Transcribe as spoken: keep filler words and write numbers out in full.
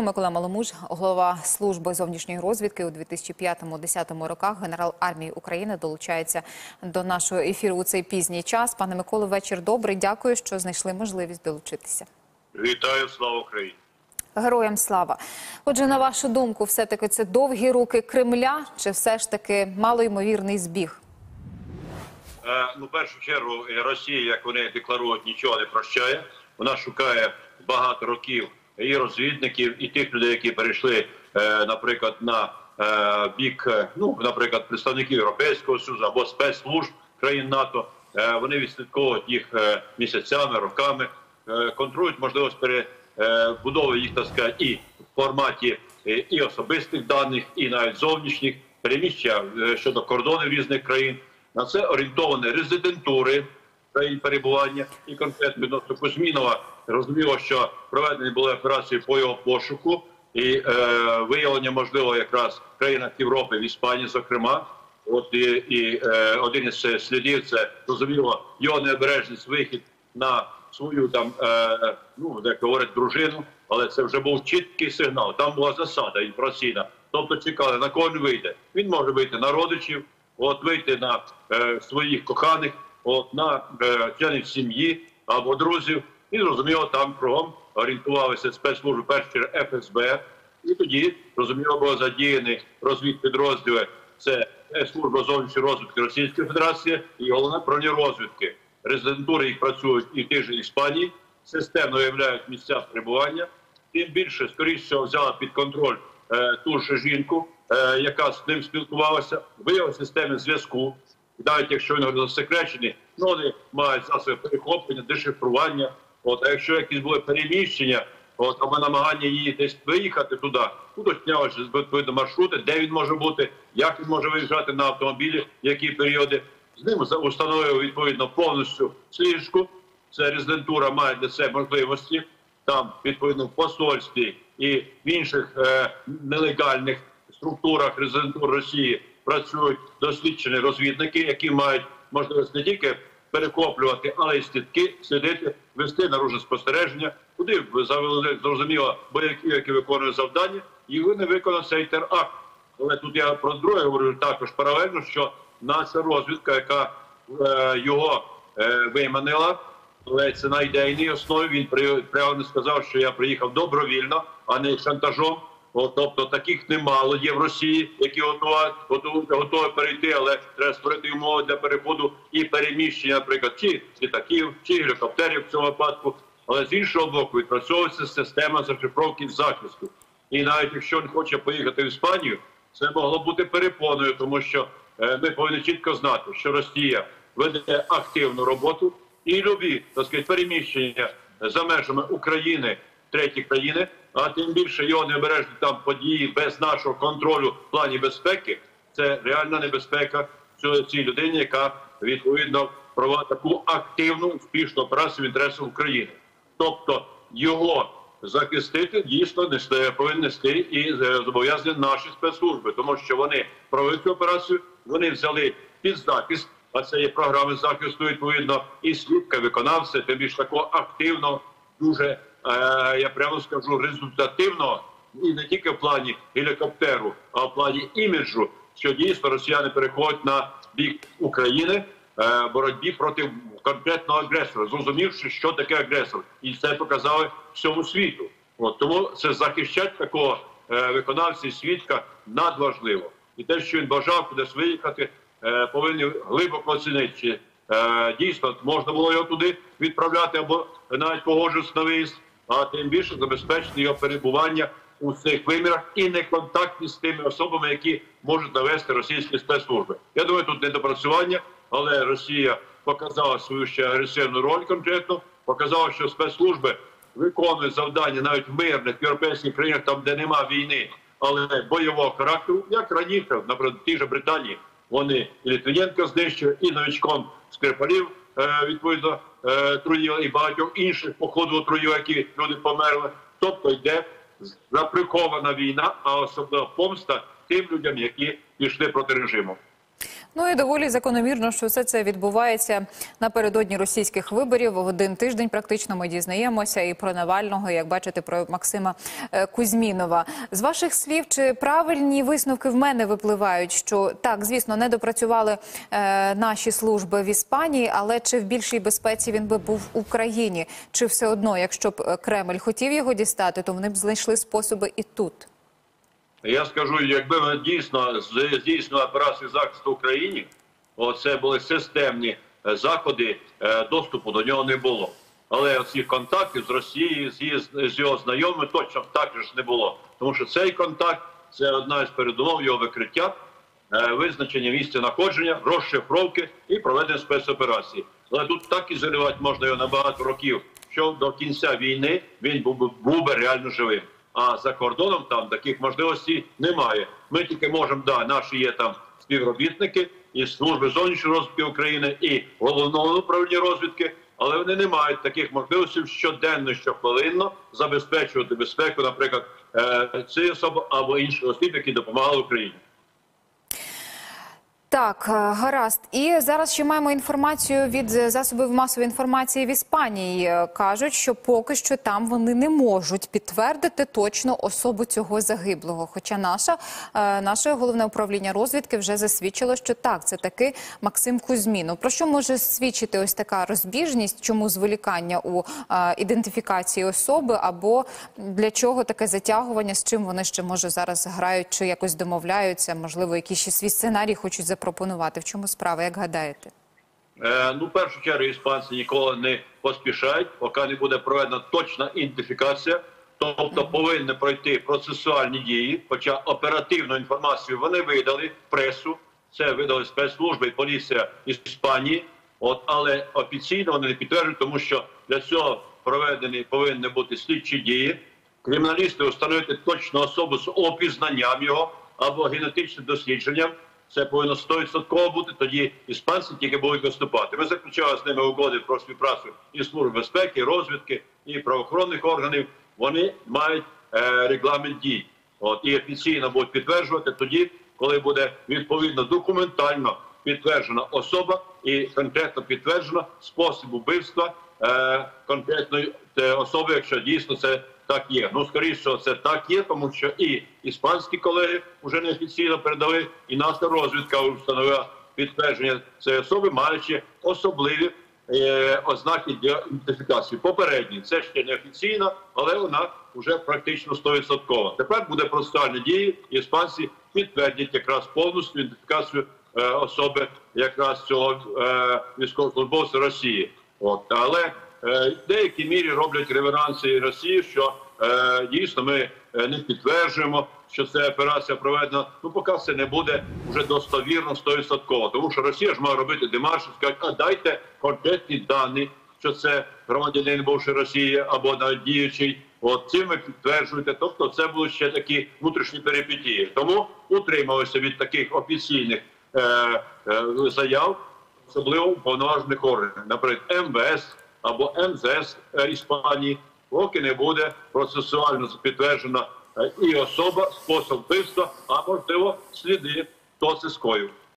Микола Маломуж, голова служби зовнішньої розвідки у дві тисячі п'ятому - дві тисячі десятому роках, генерал армії України, долучається до нашого ефіру у цей пізній час. Пане Миколо, вечір добрий. Дякую, що знайшли можливість долучитися. Вітаю, слава Україні. Героям слава. Отже, на вашу думку, все-таки це довгі руки Кремля чи все ж таки малоймовірний збіг? Е, ну, в першу чергу, Росія, як вони декларують, нічого не прощає. Вона шукає багато років і розвідників, і тих людей, які перейшли, е, наприклад, на е, бік, ну, наприклад, представників Європейського Союзу або спецслужб країн НАТО. Е, вони відслідковують їх е, місяцями, роками, е, контролюють можливість перебудови їх, так сказати, і в форматі е, і особистих даних, і навіть зовнішніх, переміщення е, щодо кордонів різних країн. На це орієнтовані резидентури країн перебування і конкретно відносно Кузьмінова. Розуміло, що проведені були операції по його пошуку і е, виявлення, можливо, якраз в країнах Європи, в Іспанії, зокрема. От і, і е, один із слідів – це, розуміло, його необережність, вихід на свою, там, е, ну, як говорять, дружину, але це вже був чіткий сигнал. Там була засада інформаційна. Тобто чекали, на кого він вийде. Він може вийти на родичів, от вийти на е, своїх коханих, от на е, членів сім'ї або друзів. І, зрозуміло, там кругом орієнтувалися спецслужби, перш еф ес бе. І тоді, розуміло, були задіяні розвідпідрозділи. Це служба зовнішньої розвідки Російської Федерації і головне управління розвідки. Резидентури їх працюють і в тій же Іспанії, системно виявляють місця перебування. Тим більше, скоріше всього, взяла під контроль е, ту ж жінку, е, яка з ним спілкувалася, виявила системи зв'язку. Навіть якщо вони засекречені, ну, вони мають засоби перехоплення, дешифрування. От, а якщо якісь були переміщення, от, або намагання її десь виїхати туди, уточнялися відповідно маршрути, де він може бути, як він може виїжджати на автомобілі, які періоди. З ним установив відповідно повністю сліжку. Це резидентура має для себе можливості. Там відповідно в посольстві і в інших е, нелегальних структурах резидентур Росії працюють досвідчені розвідники, які мають можливість не тільки перехоплювати, але й слідки, слідити, вести наружне спостереження, куди завели, зрозуміло, бояків, які виконують завдання, і вони виконують цей теракт. Але тут я про друге говорю також паралельно, що наша розвідка, яка е, його е, виманила, але це на ідейній основі, він прямо сказав, що я приїхав добровільно, а не шантажом. О, тобто таких немало є в Росії, які готові, готові, готові перейти, але треба створити умови для переходу і переміщення, наприклад, чи літаків, чи гелікоптерів в цьому випадку. Але з іншого боку відпрацьовується система зашифровки захисту. І навіть якщо він хоче поїхати в Іспанію, це могло бути перепоною, тому що е, ми повинні чітко знати, що Росія веде активну роботу і любі, так сказати, переміщення за межами України, треті країни, а тим більше його необережні там події без нашого контролю в плані безпеки, це реальна небезпека цій людині, яка відповідно проводить таку активну, успішну операцію в інтересах України. Тобто його захистити дійсно нести, повинні нести і зобов'язані наші спецслужби, тому що вони провели цю операцію, вони взяли під захист, а це є програми захисту відповідно і свідка, виконавця, тим більш такого активного, дуже, е, я прямо скажу, результативного, і не тільки в плані гелікоптеру, а в плані іміджу, що дійсно росіяни переходять на бік України в боротьбі проти конкретного агресора, зрозумівши, що таке агресор. І це показали всьому світу. От, тому це захищати такого е, виконавця і свідка надважливо. І те, що він бажав кудись виїхати, е, повинні глибоко оцінити, чи е, дійсно можна було його туди відправляти або навіть погоджуватися на виїзд, а тим більше забезпечити його перебування у цих вимірах і не контактні з тими особами, які можуть навести російські спецслужби. Я думаю, тут недопрацювання, але Росія показала свою ще агресивну роль конкретно, показала, що спецслужби виконують завдання навіть в мирних європейських країнах, там, де нема війни, але бойового характеру, як раніше, наприклад, в тій же Британії, вони і Літвіненка знищили, і новичком Скрипалів, відповідно, труїли, і багатьох інших по ходу отруїли, які люди померли. Тобто йде заприкована війна, а особливо помста тим людям, які пішли проти режиму. Ну і доволі закономірно, що все це відбувається напередодні російських виборів. В один тиждень практично ми дізнаємося і про Навального, і, як бачите, про Максима е, Кузьмінова. З ваших слів, чи правильні висновки в мене випливають, що так, звісно, не допрацювали е, наші служби в Іспанії, але чи в більшій безпеці він би був в Україні? Чи все одно, якщо б Кремль хотів його дістати, то вони б знайшли способи і тут? Я скажу, якби ми дійсно здійснили операцію захисту Україні, це були системні заходи, доступу до нього не було. Але всіх контактів з Росією, з його знайомими точно також не було. Тому що цей контакт – це одна із передумов його викриття, визначення місця знаходження, розшифровки і проведення спецоперації. Але тут так ізолювати можна його на багато років, що до кінця війни він був, був би реально живим. А за кордоном там таких можливостей немає. Ми тільки можемо, да, наші є там співробітники із служби зовнішньої розвідки України і головного управління розвідки, але вони не мають таких можливостей щоденно, щохвилинно забезпечувати безпеку, наприклад, цієї особи або інших осіб, які допомагали Україні. Так, гаразд. І зараз ще маємо інформацію від засобів масової інформації в Іспанії. Кажуть, що поки що там вони не можуть підтвердити точно особу цього загиблого. Хоча наша, наше головне управління розвідки вже засвідчило, що так, це таки Максим Кузьмінов. Про що може свідчити ось така розбіжність? Чому зволікання у ідентифікації особи? Або для чого таке затягування? З чим вони ще, може, зараз грають чи якось домовляються? Можливо, якісь ще свій сценарій хочуть запропонувати? Пропонувати. В чому справа, як гадаєте? Е, ну, в першу чергу, іспанці ніколи не поспішають, поки не буде проведена точна ідентифікація. Тобто повинні пройти процесуальні дії, хоча оперативну інформацію вони видали в пресу, це видали спецслужби і поліція Іспанії, от, але офіційно вони не підтверджують, тому що для цього проведені повинні бути слідчі дії. Криміналісти встановити точну особу з опізнанням його або генетичним дослідженням. Це повинно сто відсотків бути, тоді іспанці тільки будуть виступати. Ми заключали з ними угоди про співпрацю і Служби безпеки, і розвідки, і правоохоронних органів. Вони мають е, регламент дій. От, і офіційно будуть підтверджувати тоді, коли буде відповідно документально підтверджена особа і конкретно підтверджено спосіб вбивства е, конкретної особи, якщо дійсно це так є. Ну, скоріше, це так є, тому що і іспанські колеги вже неофіційно передали, і наша розвідка встановила підтвердження цієї особи, маючи особливі е, ознаки для ідентифікації. Попередні, це ще неофіційно, але вона вже практично сто відсотків. Тепер буде процесуальні дії, і іспанці підтвердять якраз повністю ідентифікацію е, особи якраз цього е, військовослужбовця Росії. От. Але в деякій мірі роблять реверанси Росії, що е, дійсно ми не підтверджуємо, що ця операція проведена. Ну, поки це не буде вже достовірно сто відсотків. Тому що Росія ж має робити демарш, сказати, а дайте конкретні дані, що це громадянин бувшої Росії або навіть діючий. От цим ви підтверджуєте. Тобто це будуть ще такі внутрішні перипетії. Тому утрималися від таких офіційних е, е, заяв, особливо уповноважених органів, наприклад, ем ве ес, або ем зе ес Іспанії, поки не буде процесуально підтверджена і особа, спосіб вбивства, а можливо сліди, хто це скоїв.